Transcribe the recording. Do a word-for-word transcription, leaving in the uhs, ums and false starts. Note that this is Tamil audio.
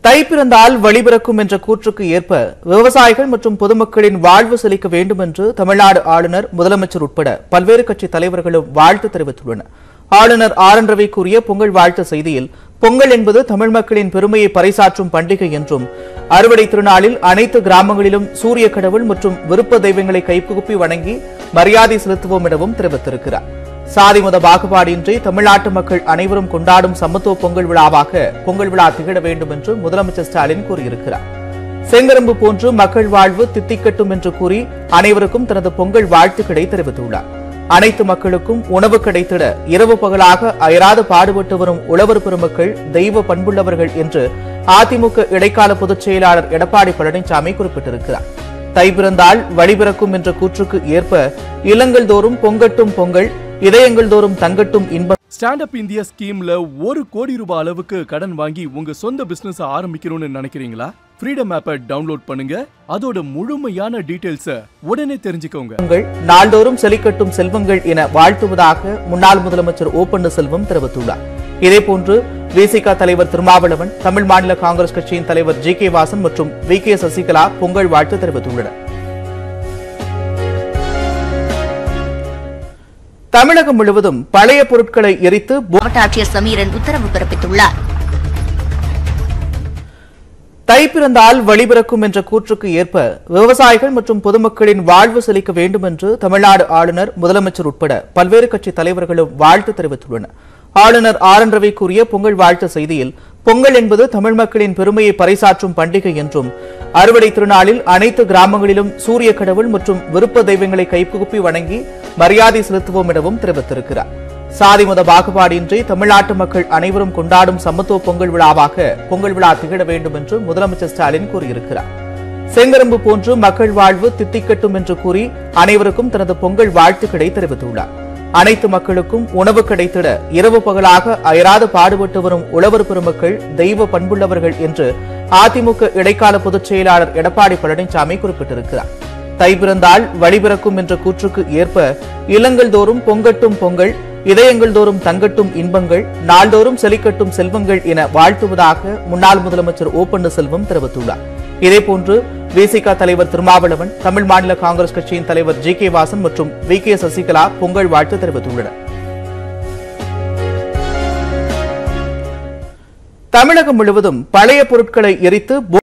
தை பிறந்தால் வழி பிறக்கும் என்ற கூற்றுக்கு ஏற்ப விவசாயிகள் மற்றும் பொதுமக்களின் வாழ்வு செழிக்க வேண்டும் என்று தமிழ்நாடு ஆளுநர், முதலமைச்சர் உட்பட பல்வேறு கட்சி தலைவர்களும் வாழ்த்து தெரிவித்துள்ளனர். ஆளுநர் ஆர் என் ரவி கூறிய பொங்கல் வாழ்த்து செய்தியில், பொங்கல் என்பது தமிழ் மக்களின் பெருமையை பறைசாற்றும் பண்டிகை என்றும், அறுவடை திருநாளில் அனைத்து கிராமங்களிலும் சூரிய கடவுள் மற்றும் விருப்ப தெய்வங்களை கைகூப்பி வணங்கி மரியாதை செலுத்துவோம் எனவும் தெரிவித்திருக்கிறார். சாதி மத பாகுபாடின்றி தமிழ்நாட்டு மக்கள் அனைவரும் கொண்டாடும் சமத்துவ பொங்கல் விழாவாக பொங்கல் விழா திகழ வேண்டும் என்று முதலமைச்சர் ஸ்டாலின் கூறியிருக்கிறார். செங்கரும்பு போன்று மக்கள் வாழ்வு தித்திக்கட்டும் என்று கூறி அனைவருக்கும் தனது பொங்கல் வாழ்த்துக்களை தெரிவித்துள்ளார். அனைத்து மக்களுக்கும் உணவு கிடைத்திட இரவு பகலாக அயராது பாடுபட்டு வரும் உழவர் பெருமக்கள் தெய்வ பண்புள்ளவர்கள் என்று அதிமுக இடைக்கால பொதுச் செயலாளர் எடப்பாடி பழனிசாமி குறிப்பிட்டிருக்கிறார். தை பிறந்தால் வழி பிறக்கும் என்ற கூற்றுக்கு ஏற்ப இல்லங்கள் தோறும் பொங்கட்டும் பொங்கல், இதயங்கள் தோறும் தங்கட்டும் இன்பம். ஸ்டாண்ட் அப் இந்தியா ஸ்கீம்ல ஒரு கோடி ரூபாய் அளவுக்கு கடன் வாங்கி உங்க சொந்த பிசினஸ் ஆரம்பிக்கணும்னு நினைக்கிறீங்களா? ஃப்ரீடம் ஆப்பை டவுன்லோட் பண்ணுங்க. அதோட முழுமையான டீடைல்ஸை உடனே தெரிஞ்சுக்கோங்க. நாள்தோறும் செழிக்கட்டும் செல்வங்கள் என வாழ்த்துவதாக முன்னாள் முதலமைச்சர் ஓ பன்னீர்செல்வம் தெரிவித்துள்ளார். இதேபோன்று விசிக தலைவர் திருமாவளவன், தமிழ் மாநில காங்கிரஸ் கட்சியின் தலைவர் ஜி கே வாசன் மற்றும் வி கே சசிகலா பொங்கல் வாழ்த்து தெரிவித்துள்ளனர். தமிழகம் முழுவதும் பழைய பொருட்களை எரித்து மாவட்ட ஆட்சியர் சமீரன் உத்தரவு பிறப்பித்துள்ளார். தை பிறந்தால் வழி பிறக்கும் என்ற கூற்றுக்கு ஏற்ப விவசாயிகள் மற்றும் பொதுமக்களின் வாழ்வு செழிக்க வேண்டும் என்று தமிழ்நாடு ஆளுநர், முதலமைச்சர் உட்பட பல்வேறு கட்சி தலைவர்களும் வாழ்த்து தெரிவித்துள்ளனர். ஆளுநர் ஆர் என் ரவி கூறிய பொங்கல் வாழ்த்து செய்தியில், பொங்கல் என்பது தமிழ் மக்களின் பெருமையை பறைசாற்றும் பண்டிகை என்றும், அறுவடை திருநாளில் அனைத்து கிராமங்களிலும் சூரிய கடவுள் மற்றும் விருப்ப தெய்வங்களை கைகூப்பி வணங்கி மரியாதை செலுத்துவோம் எனவும் தெரிவித்திருக்கிறார். சாதி மத பாகுபாடின்றி தமிழ்நாட்டு மக்கள் அனைவரும் கொண்டாடும் சமத்துவ பொங்கல் விழாவாக பொங்கல் விழா திகழ வேண்டும் என்று முதலமைச்சர் ஸ்டாலின் கூறியிருக்கிறார். செங்கரும்பு போன்று மக்கள் வாழ்வு தித்திக்கட்டும் என்று கூறி அனைவருக்கும் தனது பொங்கல் வாழ்த்துக்களை தெரிவித்துள்ளார். அனைத்து மக்களுக்கும் உணவு கிடைத்திட இரவு பகலாக அயராது பாடுபட்டு வரும் உழவர் பெருமக்கள் தெய்வ பண்புள்ளவர்கள் என்று அதிமுக இடைக்கால பொதுச் செயலாளர் எடப்பாடி பழனிசாமி குறிப்பிட்டிருக்கிறார். தை பிறந்தால் வழி பிறக்கும் என்ற கூற்றுக்கு ஏற்ப இல்லங்கள் தோறும் பொங்கட்டும் பொங்கல், இதயங்கள் தோறும் தங்கட்டும் இன்பங்கள், நாள்தோறும் செழிக்கட்டும் செல்வங்கள் என வாழ்த்துவதாக முன்னாள் முதலமைச்சர் ஓ பன்னீர்செல்வம் தெரிவித்துள்ளார். இதேபோன்று விசிக தலைவர் திருமாவளவன், தமிழ் மாநில காங்கிரஸ் கட்சியின் தலைவர் ஜி கே வாசன் மற்றும் வி கே சசிகலா பொங்கல் வாழ்த்து தெரிவித்துள்ளனர். தமிழகம் முழுவதும் பழைய பொருட்களை எரித்து